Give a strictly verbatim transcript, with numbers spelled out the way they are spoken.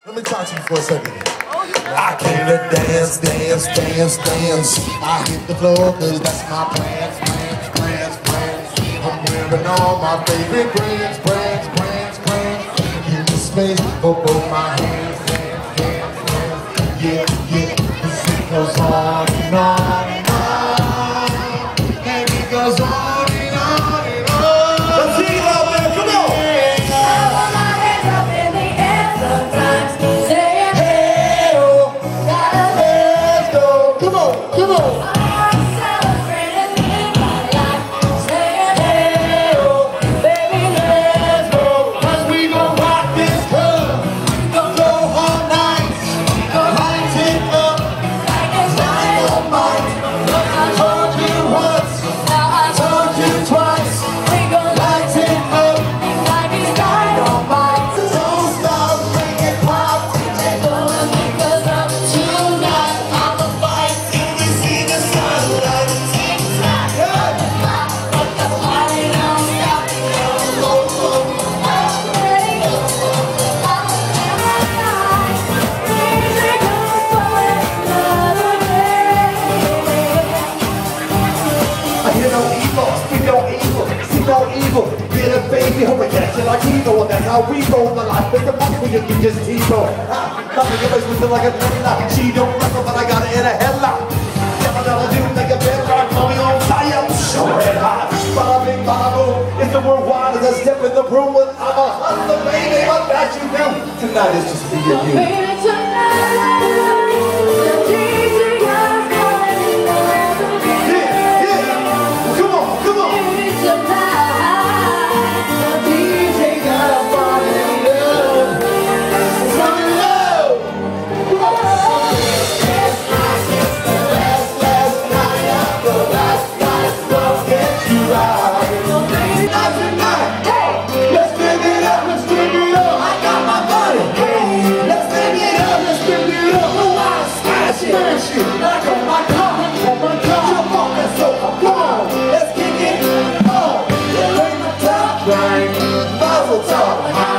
Let me talk to you for a second. I came to dance, dance, dance, dance. I hit the floor cause that's my plans, plans, plans, plans. I'm wearing all my favorite brands, brands, brands, brands. Give me space for both my hands, hands, hands, hands. Yeah, yeah, this shit goes on and on and on. And it goes on and on and on. Let's sing it out there, come on! I want my hands up in the air sometimes. Come on, come on. I'm celebrating in my life. Saying, hey, oh, baby, let's go. Cause we gon' rock this club. Go all night. Light it up. Like it's dynamite. I told you once. Now I Told you twice. we gon' Light it up. like it's dynamite. Don't stop, make it pop. Gonna make us up tonight. I'ma fight till we see the sunlight. But the party don't stop. Music goes forward another day. I hear no evil, speak no evil, see no evil. Get a baby, hope it gets you like evil. And that's how we roll the life. With the money when you can just evil. Nothing always with like a dreadlock. She don't wrestle, but I got it in a headlock. Never gonna do like a bedrock, mommy on fire. Show red hot. Bada bing, bada boom. It's the worldwide as I step in the room with I'm a hustler, baby. What that you do? Tonight is just me and you. Baby, tonight, the D J is calling another day. Yeah, yeah. Come on, come on. Baby, tonight, the D J got a party love. Come in love. It's like it's the last, last night of the last night. We'll get you right. So baby, not tonight. Hey, Let's bring it up, let's bring it up. I got my money. Hey, let's bring it up, let's bring it up. Oh, I smash it, Smash it. like on my car, on my car. Jump on that sofa, come on. Let's kick it on. We're in the top right. Mazel tov.